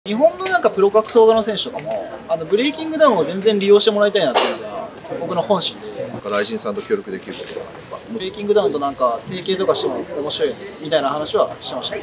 日本のなんかプロ格闘家の選手とかもブレイキングダウンを全然利用してもらいたいなっていうのが僕の本心で、 なんかライジンさんと協力できることがあれば、 ブレイキングダウンとなんか提携とかしても面白いよねみたいな話はしてました。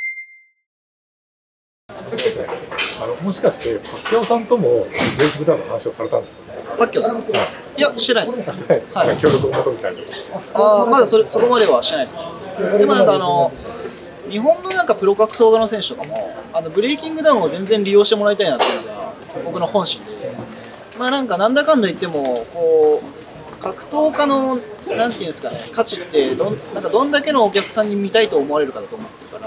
もしかしてパッキャオさんともブレイキングダウンの話をされたんですよね。 パッキャオさん、いやしてないです。はい、 協力を求めたりとか。まだそこまではしてないですね。でもなんか日本のなんかプロ格闘家の選手とかもブレイキングダウンを全然利用してもらいたいなっていうのが僕の本心で、なんだかんだ言ってもこう格闘家のなんていうんですかね、価値ってどんだけのお客さんに見たいと思われるかだと思ってるから、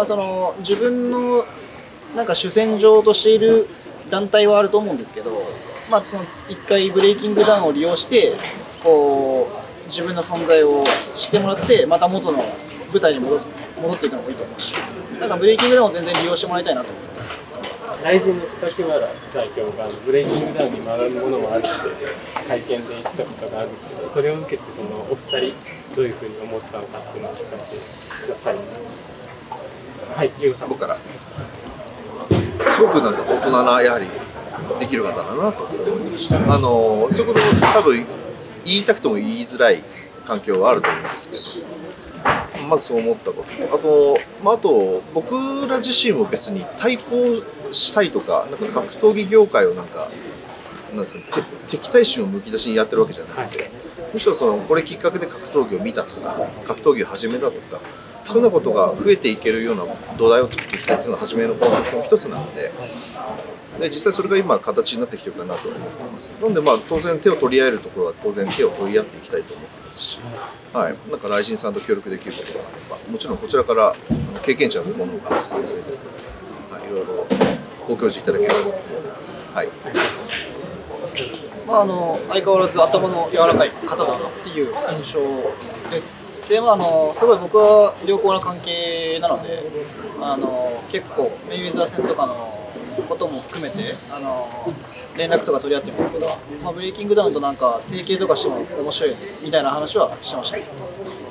その自分のなんか主戦場としている団体はあると思うんですけど、その一回ブレイキングダウンを利用してこう自分の存在を知ってもらってまた元の舞台に戻っていくのもいいと思うし、なんかブレイキングダウンを全然利用してもらいたいなと思います。 ライジンの榊原代表がブレイキングダウンに学ぶものもあるって会見で言ったことがあるんですけど、それを受けてお二人どういうふうに思ったのかっていうのを聞かせてください。はい、ユウさん。 僕からすごくなんか大人なやはりできる方だなと思いました。そういうことを多分言いたくても言いづらい環境はあると思うんですけど、まずそう思ったことと、あと僕ら自身も別に対抗したいとか、なんか格闘技業界をなんですか、敵対心をむき出しにやってるわけじゃなくて、むしろこれきっかけで格闘技を見たとか格闘技を始めたとか、そんなことが増えていけるような土台を作っていきたいというのが初めのコンセプトの一つなので、実際それが今形になってきてるかなと思っています。なので当然手を取り合えるところは当然手を取り合っていきたいと思ってますし、はい、なんかライジンさんと協力できることがあれば、もちろんこちらから経験者のものが上ですので、はい、いろいろご教示いただければと思ってます。はい。 相変わらず頭の柔らかい方だなっていう印象です。で、すごい僕は良好な関係なので、結構メイウェザー戦とかのことも含めて連絡とか取り合ってるんですけど、ブレイキングダウンとなんか提携とかしても面白いみたいな話はしてました。